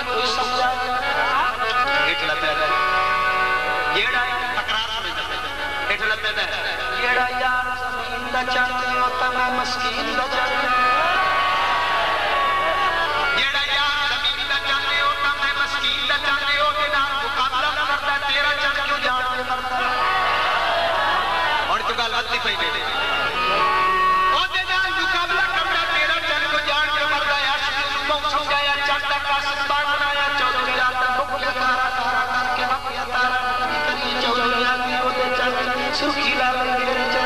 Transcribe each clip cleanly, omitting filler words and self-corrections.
कोई समझा इटला पैदा जेड़ा तकरार समझदा इटला पैदा जेड़ा यार जमीन दा चाहते हो ता मैं मस्कीन दा चाहते जेड़ा यार जमीन दा चाहते हो ता मैं मस्कीन दा चाहते हो के नाल मुकाबला ना करदा तेरा चल क्यों जान के मरदा और तो गल वत्ती पई बेटे ओदे नाल मुकाबला करदा तेरा चल को जान के मरदा यार को समझाया चलदा कासिम बाग बनाया चौधरी रात भुखिया तारा तारा करके भुखिया तारा करी चौधरी रात ओदे चल सुखी लाल तेरे चल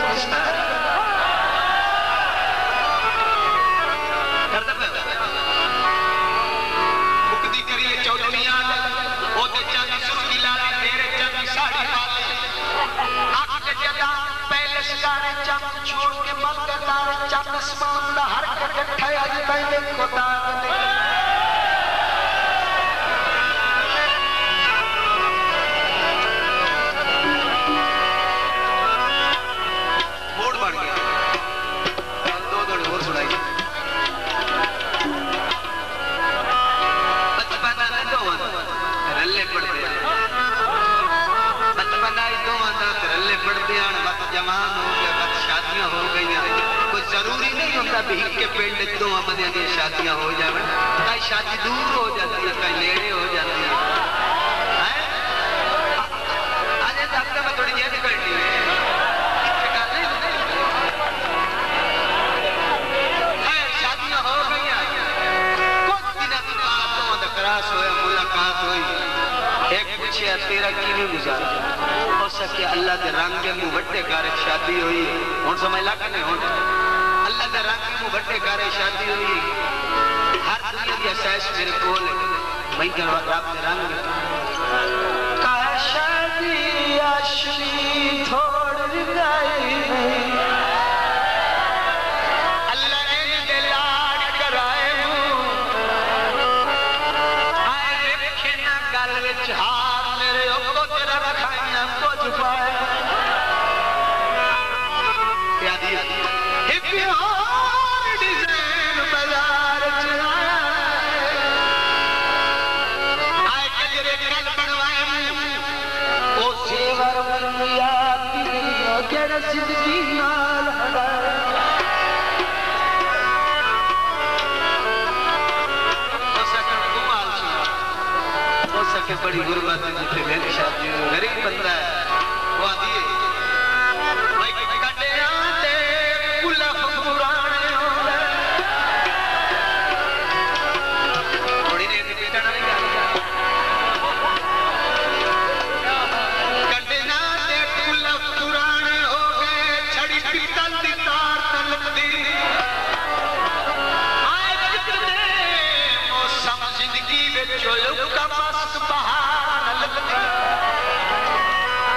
करदा मुकदी करी चौधरी रात ओदे चल सुखी लाल तेरे चल साड़ी पाले आंख के जदा पहले सितारे चम छोड़ के मत तारे चम आसमान दा हर इकट्ठा आज पहले को तार दे मोड़ बन गया दो दो और सुनाई बचपना में दो रल्ले पड़ते बचपना दो रल्ले पड़ते हैं बस जवान हो गए बस शादियां हो गई कोई जरूरी नहीं होता भी के पिंड दो बंदियां दी शादियां हो जाए कई शादी दूर हो जाती है कई नेड़े हो जाती है आज तक मैं थोड़ी जेद करनी है शादियां हो गई कुछ दिन बाद क्रास हुआ मुलाकात हुई एक पूछे तेरा किवें गुजारा हो सके अल्लाह के रंग के मुंह बट्टे कर शादी हुई हुन समझ लग नहीं हुन अल्लाह के रंग के मुंह बट्टे कर शादी हुई हर दुनिया की अहसास मेरे कोल मैं कर रब के रंग का शादी असली थोड़ गई अल्लाह ने दिलार कराए आए रखे ना गल विच हार मेरे ओ तेरा रखाइया कुछ पाए याद एक और डिजाइन बाजार चलाया आए कजरे कल बनवाए ओ सेवर बनिया केड़ा जिंदगी नाल हड़ाए हो सके बड़ी गुरबत जिथे मेरी शादी गरीब बंदा है वो आदि भाई कटिया ते कुलफ पुराने होंदे थोड़ी देर बेटा नहीं कटिया ते कुलफ पुराने हो गए छड़ी पीतल दी तार तलकदी आए कितने मौसम जिंदगी विच लुका मस्त बहार लगदी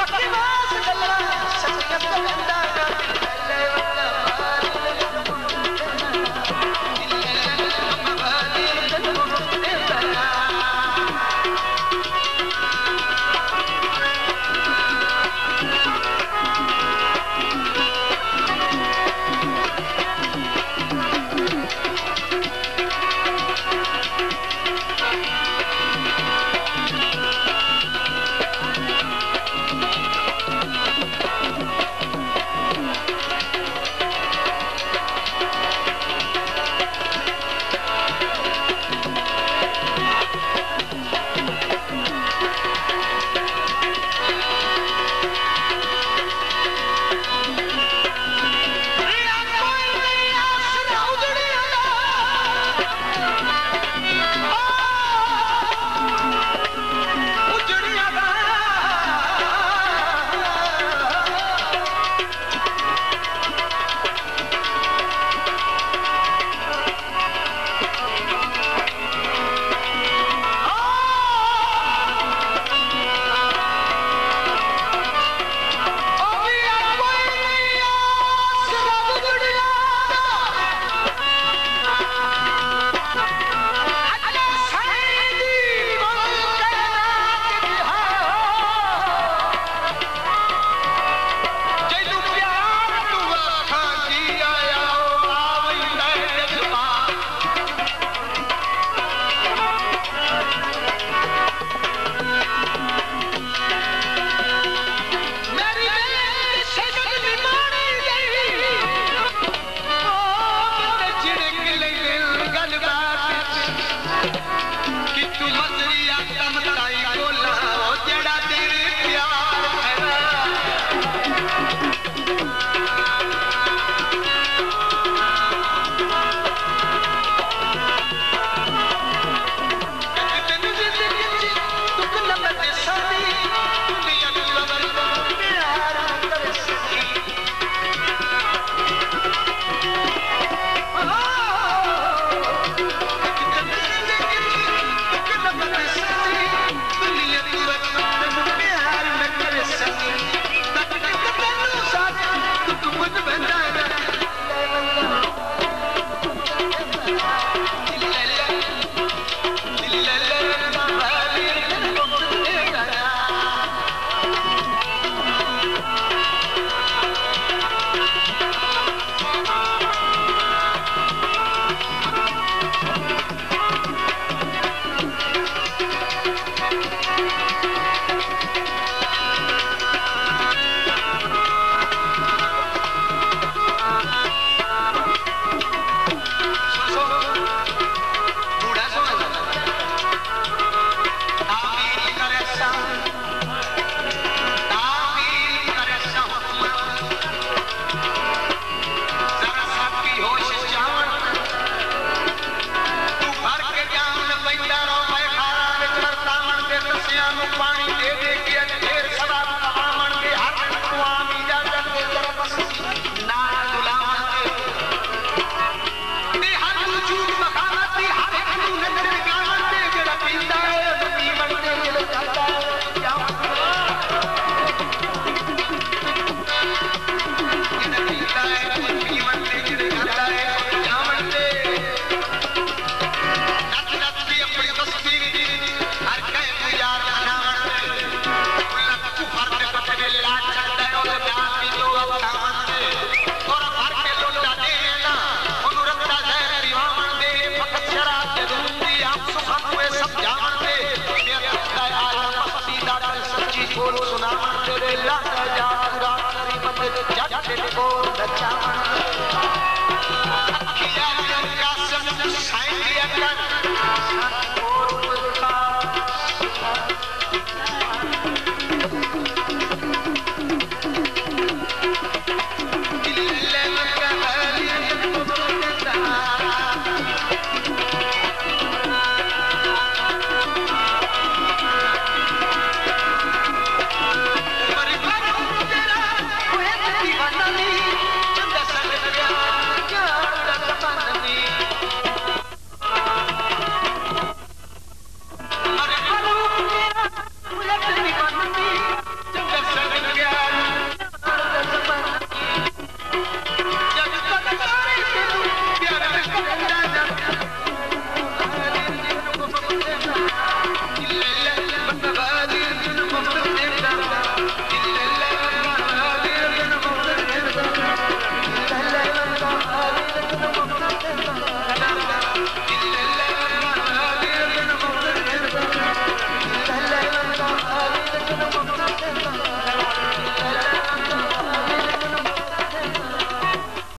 सुना तेरे लागा जा रात करी मत जट को बचावा